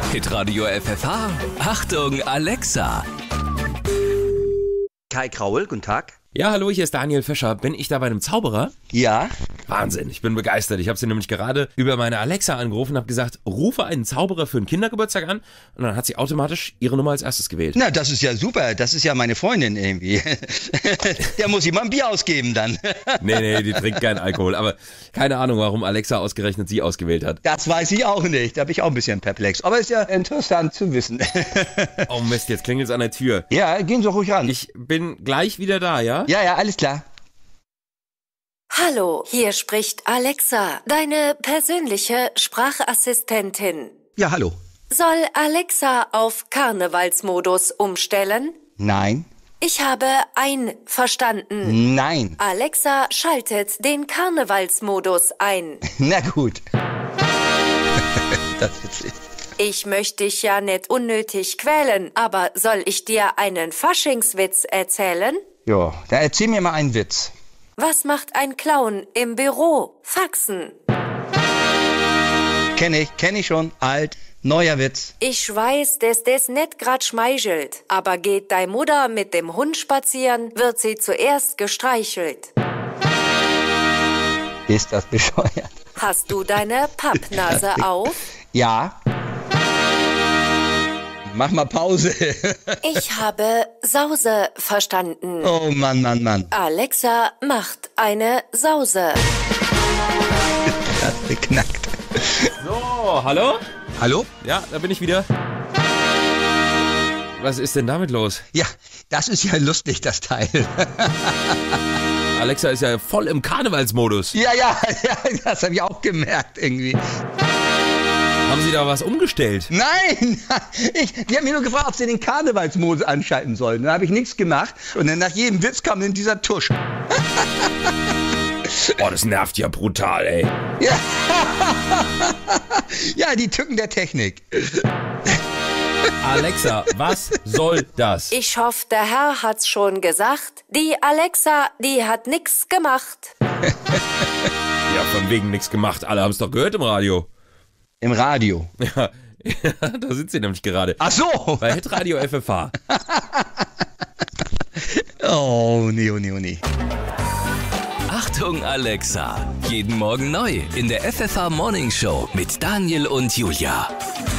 Hitradio FFH. Achtung, Alexa. Kai Kraul, guten Tag. Ja, hallo, hier ist Daniel Fischer. Bin ich da bei einem Zauberer? Ja. Wahnsinn, ich bin begeistert. Ich habe sie nämlich gerade über meine Alexa angerufen und habe gesagt, rufe einen Zauberer für einen Kindergeburtstag an. Und dann hat sie automatisch ihre Nummer als erstes gewählt. Na, das ist ja super. Das ist ja meine Freundin irgendwie. Der muss ich mal ein Bier ausgeben dann. Nee, die trinkt keinen Alkohol. Aber keine Ahnung, warum Alexa ausgerechnet sie ausgewählt hat. Das weiß ich auch nicht. Da bin ich auch ein bisschen perplex. Aber ist ja interessant zu wissen. Oh Mist, jetzt klingelt's an der Tür. Ja, gehen Sie ruhig ran. Ich bin gleich wieder da, ja? Ja, alles klar. Hallo, hier spricht Alexa, deine persönliche Sprachassistentin. Ja, hallo. Soll Alexa auf Karnevalsmodus umstellen? Nein. Ich habe verstanden. Nein. Alexa schaltet den Karnevalsmodus ein. Na gut. Das ist witzig. Ich möchte dich ja nicht unnötig quälen, aber soll ich dir einen Faschingswitz erzählen? Ja, dann erzähl mir mal einen Witz. Was macht ein Clown im Büro? Faxen. Kenn ich schon. Alt. Neuer Witz. Ich weiß, dass das nicht grad schmeichelt, aber geht deine Mutter mit dem Hund spazieren, wird sie zuerst gestreichelt. Ist das bescheuert? Hast du deine Pappnase auf? Ja. Mach mal Pause. Ich habe Sause verstanden. Oh Mann. Alexa macht eine Sause. Das ist beknackt. So, hallo? Hallo? Ja, da bin ich wieder. Was ist denn damit los? Ja, das ist ja lustig, das Teil. Alexa ist ja voll im Karnevalsmodus. Ja, das habe ich auch gemerkt irgendwie. Haben Sie da was umgestellt? Nein, die haben mich nur gefragt, ob sie den Karnevalsmodus anschalten sollen. Dann habe ich nichts gemacht und dann nach jedem Witz kam dann dieser Tusch. Boah, das nervt ja brutal, ey. Ja, ja, die Tücken der Technik. Alexa, was soll das? Ich hoffe, der Herr hat's schon gesagt. Die Alexa, die hat nix gemacht. Ja, von wegen nichts gemacht. Alle haben es doch gehört im Radio. Im Radio. Ja, da sind sie nämlich gerade. Ach so. Bei Hitradio FFH. Oh, nee. Achtung, Alexa. Jeden Morgen neu in der FFH Morning Show mit Daniel und Julia.